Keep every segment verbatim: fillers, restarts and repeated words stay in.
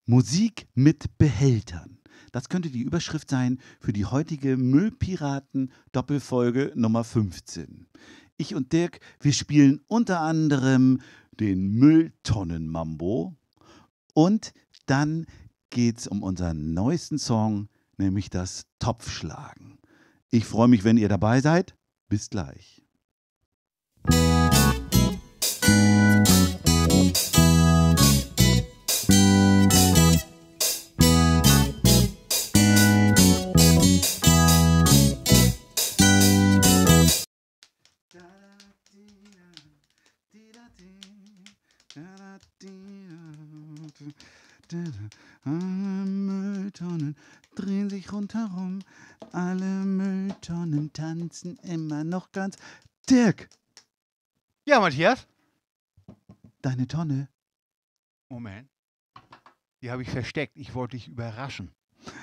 Musik mit Behältern. Das könnte die Überschrift sein für die heutige Müllpiraten-Doppelfolge Nummer fünfzehn. Ich und Dirk, wir spielen unter anderem den Mülltonnen-Mambo und dann geht's um unseren neuesten Song, nämlich das Topfschlagen. Ich freue mich, wenn ihr dabei seid. Bis gleich. Alle Mülltonnen drehen sich rundherum, alle Mülltonnen tanzen immer noch ganz. Dirk! Ja, Matthias? Deine Tonne. Moment. Die habe ich versteckt. Ich wollte dich überraschen.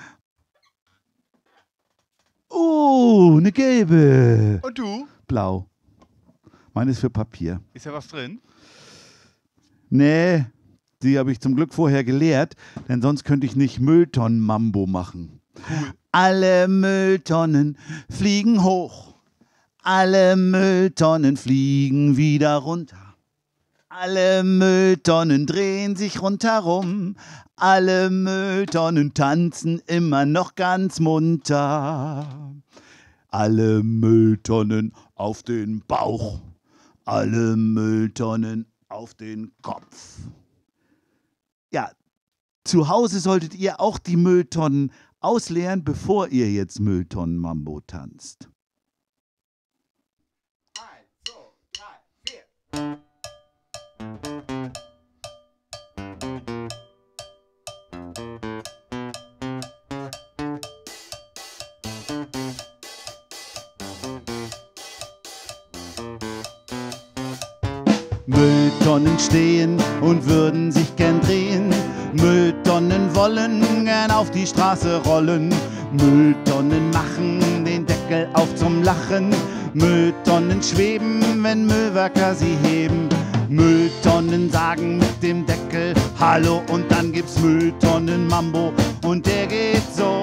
Oh, eine gelbe. Und du? Blau. Meine ist für Papier. Ist da was drin? Nee, die habe ich zum Glück vorher geleert, denn sonst könnte ich nicht Mülltonnen-Mambo machen. Cool. Alle Mülltonnen fliegen hoch, alle Mülltonnen fliegen wieder runter. Alle Mülltonnen drehen sich rundherum, alle Mülltonnen tanzen immer noch ganz munter. Alle Mülltonnen auf den Bauch, alle Mülltonnen auf den Kopf. Ja, zu Hause solltet ihr auch die Mülltonnen ausleeren, bevor ihr jetzt Mülltonnen-Mambo tanzt. Eins, zwei, drei, vier. Mülltonnen stehen und würden sich gern drehen. Mülltonnen wollen gern auf die Straße rollen. Mülltonnen machen den Deckel auf zum Lachen. Mülltonnen schweben, wenn Müllwerker sie heben. Mülltonnen sagen mit dem Deckel Hallo und dann gibt's Mülltonnen-Mambo und der geht so.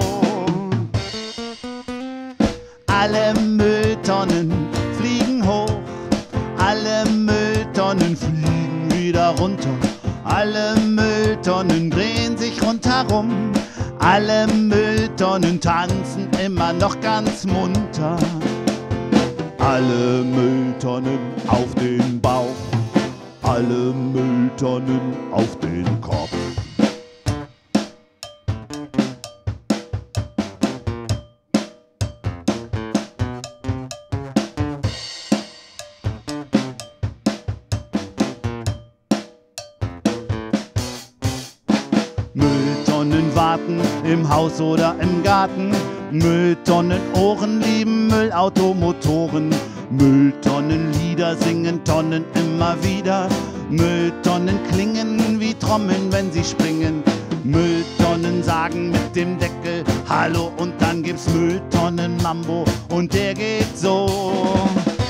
Alle Mülltonnen fliegen hoch, alle Mülltonnen fliegen wieder runter. Alle Mülltonnen drehen sich rundherum, alle Mülltonnen tanzen immer noch ganz munter. Alle Mülltonnen auf den Bauch, alle Mülltonnen auf den Kopf. Mülltonnen warten im Haus oder im Garten. Mülltonnen Ohren lieben Müllautomotoren. Mülltonnen Lieder singen Tonnen immer wieder. Mülltonnen klingen wie Trommeln, wenn sie springen. Mülltonnen sagen mit dem Deckel Hallo und dann gibt's Mülltonnen-Mambo und der geht so.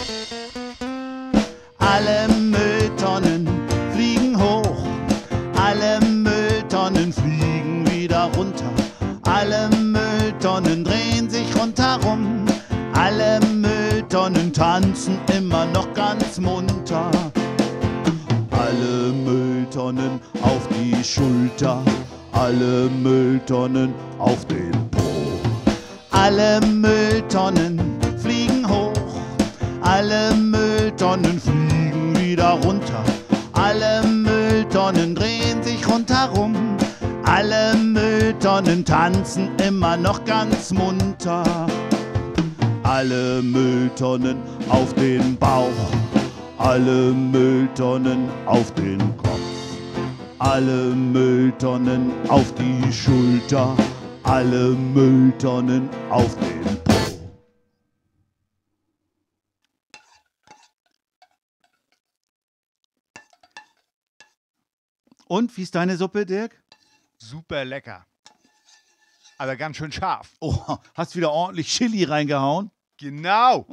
Alle Mülltonnen fliegen hoch, alle Mülltonnen fliegen wieder runter. Alle Mülltonnen drehen sich rundherum, alle Mülltonnen tanzen immer noch ganz munter. Alle Mülltonnen auf die Schulter, alle Mülltonnen auf den Po. Alle Mülltonnen fliegen hoch, alle Mülltonnen fliegen wieder runter. Alle Mülltonnen drehen sich rundherum, alle Mülltonnen tanzen immer noch ganz munter. Alle Mülltonnen auf den Bauch, alle Mülltonnen auf den Kopf. Alle Mülltonnen auf die Schulter, alle Mülltonnen auf den Po. Und, wie ist deine Suppe, Dirk? Super lecker. Aber ganz schön scharf. Oh, hast wieder ordentlich Chili reingehauen? Genau.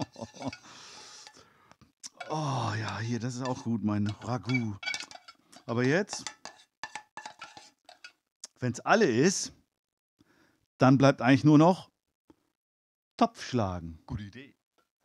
Oh ja, hier, das ist auch gut, mein Ragout. Aber jetzt Wenn's alle ist, dann bleibt eigentlich nur noch Topf schlagen. Gute Idee.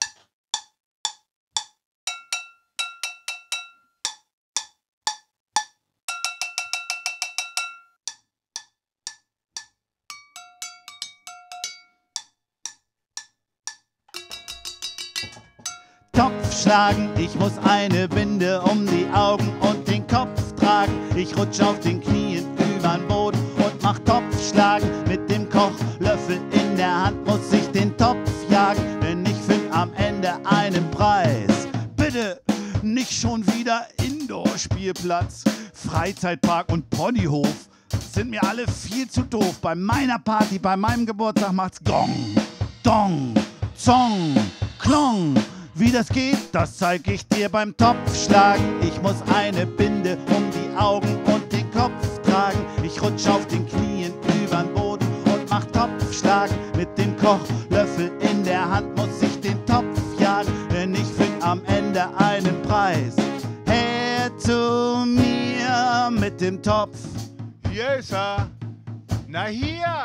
Topf schlagen, ich muss eine Binde um die Augen und den Kopf tragen. Ich rutsch auf den Knien übern Boden und mach Topf schlagen. Mit dem Kochlöffel in der Hand muss ich den Topf jagen, denn ich find am Ende einen Preis. Bitte nicht schon wieder Indoor-Spielplatz, Freizeitpark und Ponyhof. Sind mir alle viel zu doof. Bei meiner Party, bei meinem Geburtstag macht's Gong, Dong, Zong, Klong. Wie das geht, das zeig ich dir beim Topfschlagen. Ich muss eine Binde um die Augen und den Kopf tragen. Ich rutsch auf den Knien übern Boden und mach Topfschlagen. Mit dem Kochlöffel in der Hand muss ich den Topf jagen, denn ich find am Ende einen Preis. Her zu mir mit dem Topf. Hier ist er. Na hier.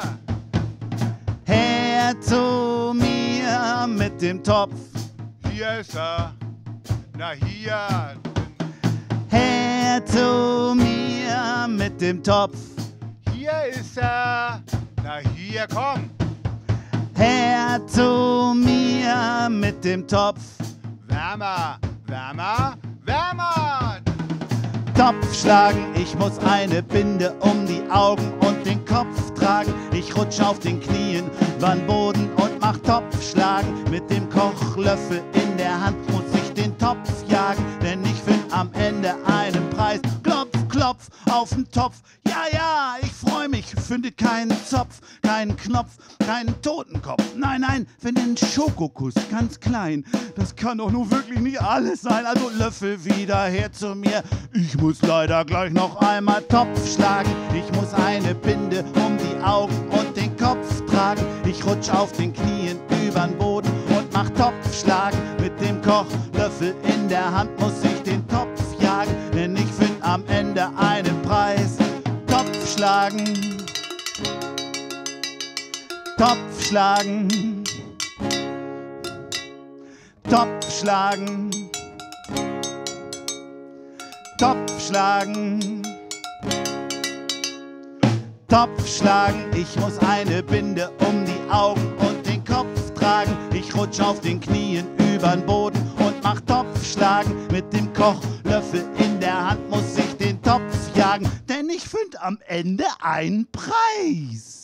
Her zu mir mit dem Topf. Hier ist er. Na hier. Her zu mir mit dem Topf. Hier ist er. Na hier, komm. Her zu mir mit dem Topf. Wärmer, wärmer, wärmer. Topf schlagen, ich muss eine Binde um die Augen und den Kopf tragen. Ich rutsch auf den Knien übern Boden und mach Topf schlagen. Mit dem Kochlöffel in der Hand muss ich den Topf jagen, denn ich find am Ende einen Preis. Klopf, klopf auf den Topf. Ja, ja, ich freu mich, finde keinen Zopf, keinen Knopf, keinen Totenkopf. Nein, nein, finde einen Schokokuss, ganz klein. Das kann doch nur wirklich nicht alles sein. Also Löffel wieder her zu mir. Ich muss leider gleich noch einmal Topf schlagen. Ich muss eine Binde um die Augen und den Kopf tragen. Ich rutsch auf den Knien übern Boden und mach Topf schlagen. Mit dem Kochlöffel in der Hand muss ich den Topf jagen, denn ich find am Ende einen Preis. Topf schlagen, Topf schlagen, Topf schlagen, Topf schlagen, Topf schlagen. Ich muss eine Binde um die Augen und den Kopf tragen. Ich rutsch auf den Knien übern Boden und mach Topf schlagen. Mit dem Kochlöffel in der Hand muss ich den Topf jagen, denn ich find am Ende einen Preis.